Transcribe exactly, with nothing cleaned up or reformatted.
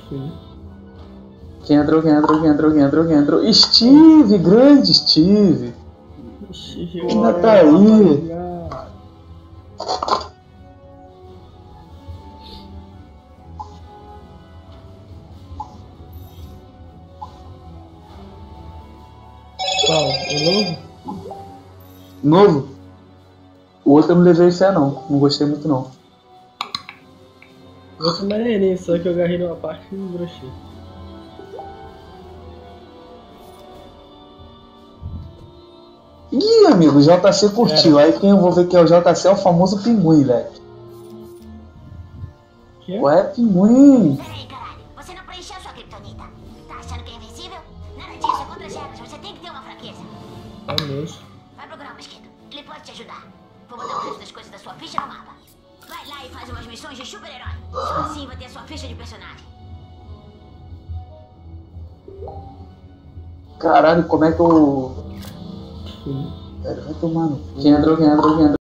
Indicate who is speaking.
Speaker 1: Sim.
Speaker 2: Quem entrou, quem entrou, quem entrou, quem entrou, quem entrou? Steve, grande Steve. Ainda tá aí.
Speaker 1: Qual? O novo?
Speaker 2: Novo? O outro eu não levei fé não, não gostei muito não.
Speaker 1: O outro maneirinho, só que eu agarrei numa parte e brochei.
Speaker 2: Ih, amigo, o J C curtiu. Aí quem eu vou ver que é o J C é o famoso pinguim, velho.
Speaker 1: Que?
Speaker 2: Ué, pinguim.
Speaker 3: Peraí, caralho. Você não preencheu sua criptonita. Tá achando que é invencível? Nada disso, é contra as regras. Você tem que ter uma fraqueza.
Speaker 1: É mesmo.
Speaker 3: Vai procurar um mosquito. Ele pode te ajudar. Vou botar o resto das coisas da sua ficha no mapa. Vai lá e faz umas missões de super-herói. Só assim vai ter a sua ficha de personagem.
Speaker 2: Caralho, como é que eu...
Speaker 1: Sim.
Speaker 2: Vai tomar no... Quem entrou, quem entrou, quem entrou?